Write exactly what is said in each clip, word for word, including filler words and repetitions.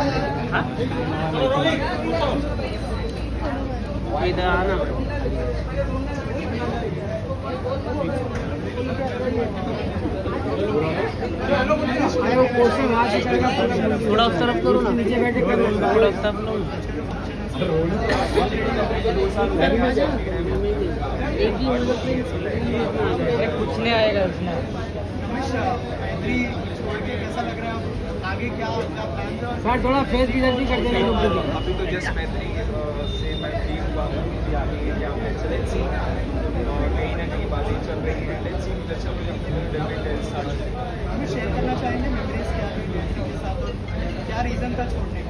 इधर आना। थोड़ा उस तरफ करो ना, नीचे बैठे करो, थोड़ा उस तरफ लो। एक ही कुछ नहीं आएगा उसमें। कैसा लग रहा है आगे क्या प्लान है? सर थोड़ा फेस भी जल्दी कर देना। अभी तो जस्ट मैत्री से मैं फ्री हुआ हूँ कि आगे क्या होगा लेट्स सी, और कहीं ना कहीं बातें चल रही हैं। लेट्स सी कुछ अच्छा मुझे हमें शेयर करना चाहेंगे मेमोरीज क्या है मैत्री के साथ और क्या रीज़न था छोड़ने का?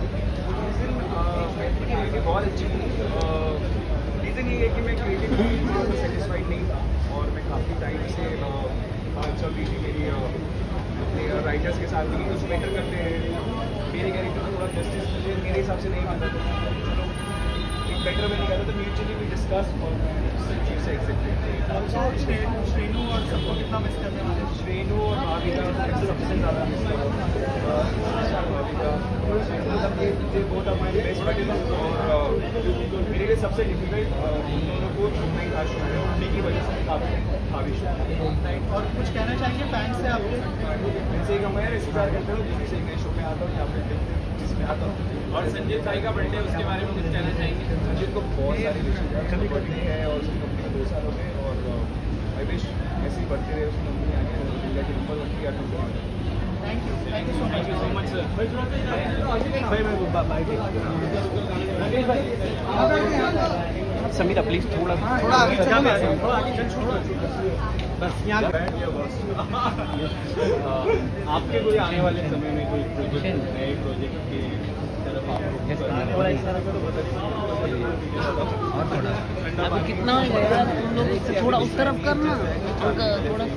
मैत्री बहुत अच्छी थी। रीज़न ये है कि मैं क्रिएटिवली सेटिस्फाइड नहीं था और मैं काफ़ी टाइम से बात चल रही थी मेरी अपने राइटर्स के साथ भी कुछ बेटर करते हैं। मेरे कैरेक्टर को थोड़ा जस्टिस मुझे मेरे हिसाब से नहीं मिलता, तो चलो एक बेटर में निकाला तो म्यूचुअली भी डिस्कस और चीज़ से एक्सेप्टेड। श्रेणु और सबको कितना मिस करने वाले? श्रेणु और भाविका सबसे ज़्यादा मिस कर रहा भाविका, मतलब ये मुझे बहुत हमारे बेस्ट फ्रेंड और मेरे लिए सबसे डिफिकल्ट उन दोनों को छूटना ही था शो में, उन्हीं की वजह से काफ़ी भावी शो। और कुछ कहना चाहेंगे फैंस से आपके? वैसे ही मैं ऐसे प्यार करता हूँ जिससे एक नए शो में आता हूँ या फिर जिसमें आता हूँ। और संजीत भाई का बर्थडे उसके बारे में कुछ कहना चाहेंगे? संजीत को बहुत सारी बर्थडे है और उसकी कंपनी में दो साल हो गए और आई विश ऐसे ही बढ़ते रहे उसकी कंपनी आगे इंडिया की नंबर वन की या two. Thank you thank you so much you so much sir. Sameera please थोड़ा थोड़ा आगे बस यहाँ आपके कोई आने वाले समय में कोई प्रोजेक्ट नए प्रोजेक्ट की तरफ आप अभी कितना हो गया तुम लोग? थोड़ा उस तरफ करना थोड़ा थोड़ा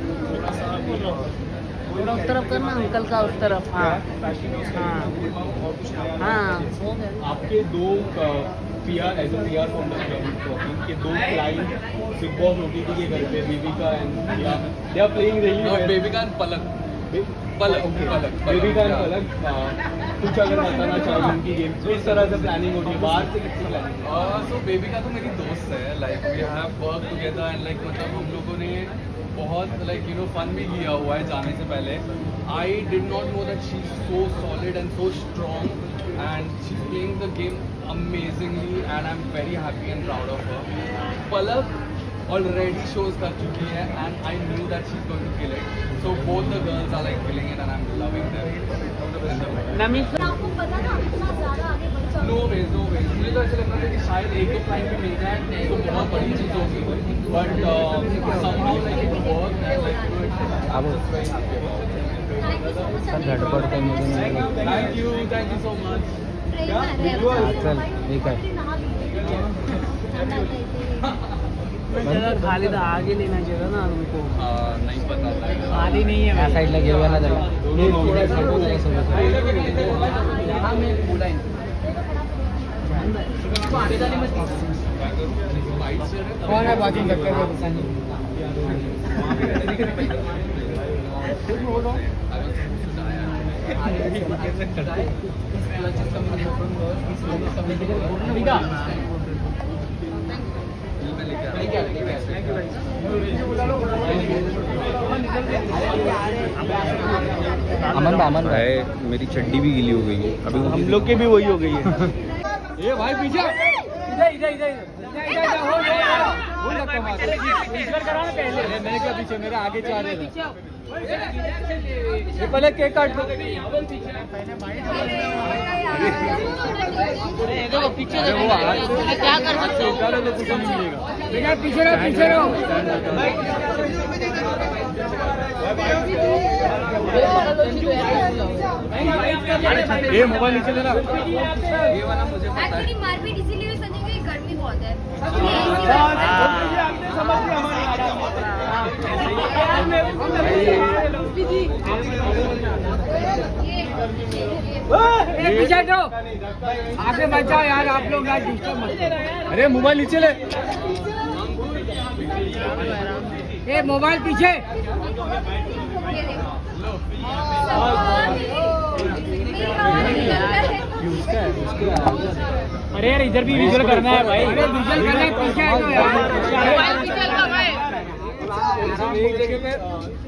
थोड़ा उस तरफ करना अंकल का उस तरफ। हाँ हाँ हाँ हो गया। आपके दो PR as a PR founder के दो क्लाइंट बिग बॉस ओटीटी के घर पे Bebika and they are playing really well. Bebika and Palak Palak Palak Bebika and Palak कुछ अगर बताना चाहिए उनकी गेम किस तरह से प्लानिंग होती है, बाहर से कितनी प्लानिंग? सो बेबिका तो मेरी दोस्त है, like we have work together and like मतलब हम लोगों ने बहुत लाइक यू नो फन भी किया हुआ है जाने से पहले। I did not know that she is so solid and so strong and she's playing the game amazingly and I'm very happy and proud of her. Palak already shows कर चुकी है and I knew that she's going to kill it. So both the girls are like killing it and I'm loving them. आपको पता ना इतना ज़्यादा आगे बढ़ जाओगे? No ways, no ways. मुझे तो ऐसा लग रहा था कि शायद एक दो क्लाइंट भी मिल जाए तो बहुत बड़ी चीज़ होगी, but uh, somehow like it worked and like you know I'm just very happy about it. Thank you, thank you so much. चल ठीक है खाली तो आगे लेना चाहिए ना उनको। नहीं पता था खाली नहीं है साइड लगे हुए ना जरा कौन है बाकी धक्के अमन अमन भाई मेरी चड्डी भी गीली हो गई है अभी, हम लोग के भी वही हो गई है। ये भाई पीछे इधर इधर इधर मैं क्या पीछे मेरा आगे चाह रहे थे ये पहले केक काट दो पीछे क्या कर सकते हो कुछ नहीं मिलेगा पीछे रहो पीछे रहो ये मोबाइल नीचे लेना ये वाला मुझे पता है मारपीट इसीलिए संजय की गर्मी बहुत है। पीछे हटो आगे बचाओ यार आप लोग यार डिस्टर्ब मत करो। अरे मोबाइल नीचे ले ये मोबाइल पीछे उसका है उसके अरे यार इधर भी विजुअल करना है भाई। अरे विजुअल करना है पीछे आ जाओ यार। मोबाइल पीछे लगा भाई, एक जगह पे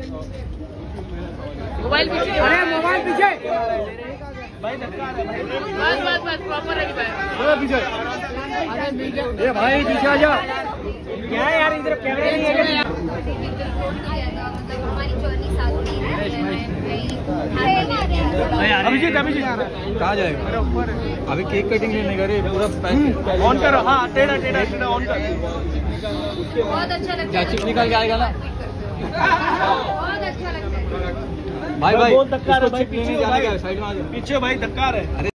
मोबाइल पीछे। अरे मोबाइल पीछे। बस बस बस प्रॉपर है भाई। अरे पीछे। ये भाई पीछे आ जा। क्या है यार इधर कैमरे नहीं है। अभिजीत अभिजीत कहाँ जाएगा? अभी केक कटिंग लेने का रे पूरा ऑन करो, हाँ टेढ़ा टेढ़ा टेढ़ा ऑन कर। बहुत अच्छा लगता क्या है, चिप निकाल के आएगा ना बहुत अच्छा लगता है। भाई भाई बहुत धक्का रहा है भाई, इसको चिप लेने पीछे जाने का भाई। साइड में आ जाओ। पीछे भाई धक्का है।